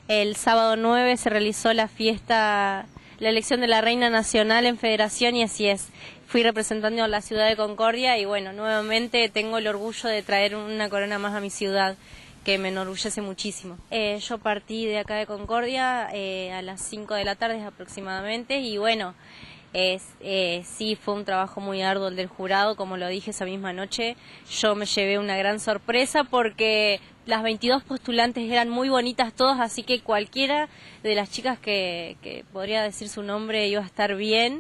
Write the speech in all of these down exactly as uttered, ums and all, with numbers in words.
El sábado nueve se realizó la fiesta, la elección de la Reina Nacional en Federación y así es. Fui representando a la ciudad de Concordia y bueno, nuevamente tengo el orgullo de traer una corona más a mi ciudad, que me enorgullece muchísimo. Eh, yo partí de acá de Concordia eh, a las cinco de la tarde aproximadamente y bueno, es, eh, sí fue un trabajo muy arduo el del jurado, como lo dije esa misma noche. Yo me llevé una gran sorpresa porque las veintidós postulantes eran muy bonitas todas, así que cualquiera de las chicas que, que podría decir su nombre iba a estar bien.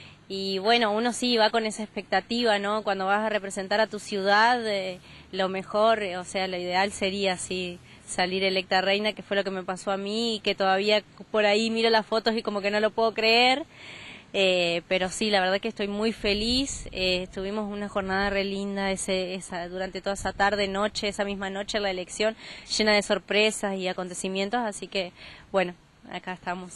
Y bueno, uno sí va con esa expectativa, ¿no? Cuando vas a representar a tu ciudad, eh, lo mejor, eh, o sea, lo ideal sería sí salir electa reina, que fue lo que me pasó a mí y que todavía por ahí miro las fotos y como que no lo puedo creer. Eh, pero sí, la verdad que estoy muy feliz. Eh, tuvimos una jornada re linda ese, esa, durante toda esa tarde, noche, esa misma noche la elección, llena de sorpresas y acontecimientos, así que bueno, acá estamos.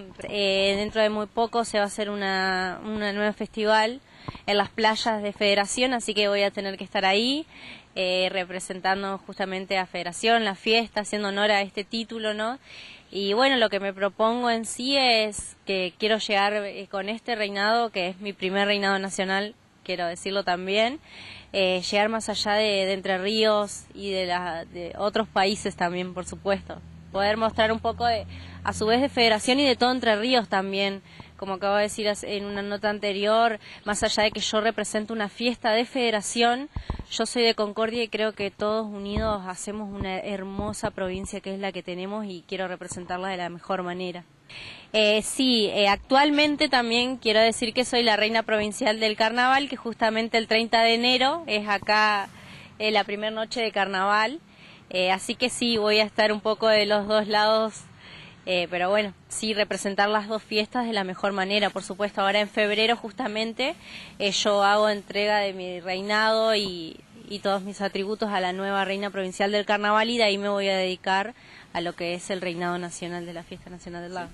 eh, dentro de muy poco se va a hacer una, una nueva festival en las playas de Federación, así que voy a tener que estar ahí eh, representando justamente a Federación, la fiesta, haciendo honor a este título, ¿no? Y bueno, lo que me propongo en sí es que quiero llegar eh, con este reinado, que es mi primer reinado nacional, quiero decirlo también, eh, llegar más allá de, de Entre Ríos y de, la, de otros países también, por supuesto. Poder mostrar un poco de, a su vez de Federación y de todo Entre Ríos también, como acabo de decir en una nota anterior, más allá de que yo represento una fiesta de Federación, yo soy de Concordia y creo que todos unidos hacemos una hermosa provincia que es la que tenemos y quiero representarla de la mejor manera. Eh, sí, eh, actualmente también quiero decir que soy la reina provincial del carnaval, que justamente el treinta de enero es acá eh, la primera noche de carnaval, eh, así que sí, voy a estar un poco de los dos lados. Eh, pero bueno, sí, representar las dos fiestas de la mejor manera, por supuesto. Ahora en febrero justamente eh, yo hago entrega de mi reinado y, y todos mis atributos a la nueva reina provincial del carnaval y de ahí me voy a dedicar a lo que es el reinado nacional de la Fiesta Nacional del Lago.